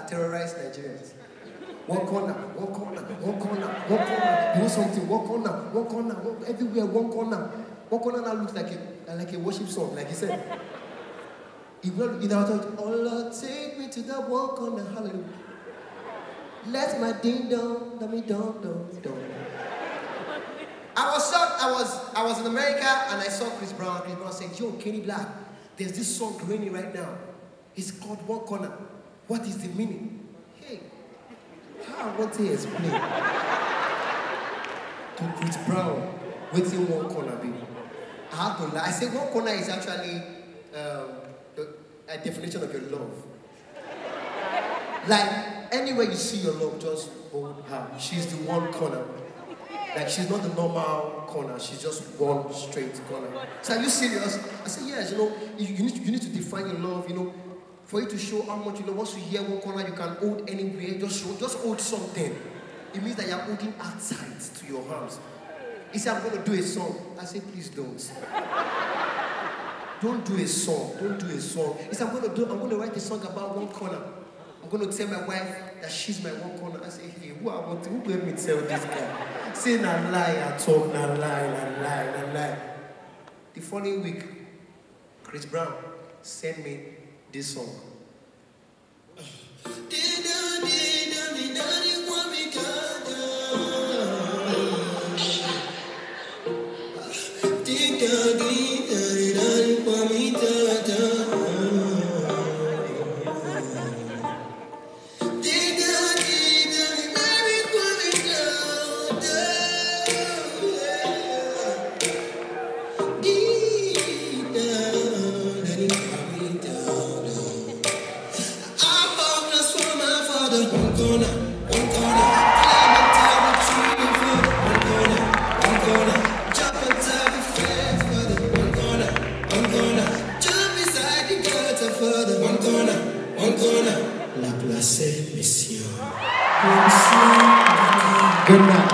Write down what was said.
that terrorize Nigerians. One corner, one corner, one corner, one corner. You know something? One corner, one corner, everywhere, one corner. One corner now looks like a worship song, like he said. He will, you know, oh Lord, take me to that one corner, hallelujah. Let my ding dong, let me dong. I was shocked. I was in America and I saw Chris Brown. Chris Brown said, "Yo, Kenny Blaq, there's this song raining right now. It's called One Corner. What is the meaning?" Hey, how I want to explain to Chris Brown what's in one corner, baby. I have to lie. I say one corner is actually a definition of your love. Like anywhere you see your love, just hold her. She's the one corner. Like she's not the normal corner, she's just one straight corner. So are you serious? I said, yes, you know, you need to define your love, you know, for you to show how much you love. Once you hear one corner, you can hold anywhere, just hold something. It means that you're holding her tight to your arms. He said, I'm going to do a song. I said, please don't. Don't do a song, don't do a song. He said, I'm going to write a song about one corner. I'm going to tell my wife that she's my one corner. I say, hey, who let me tell this guy? Say na lie, I talk, na lie. The following week, Chris Brown sent me this song. Good night.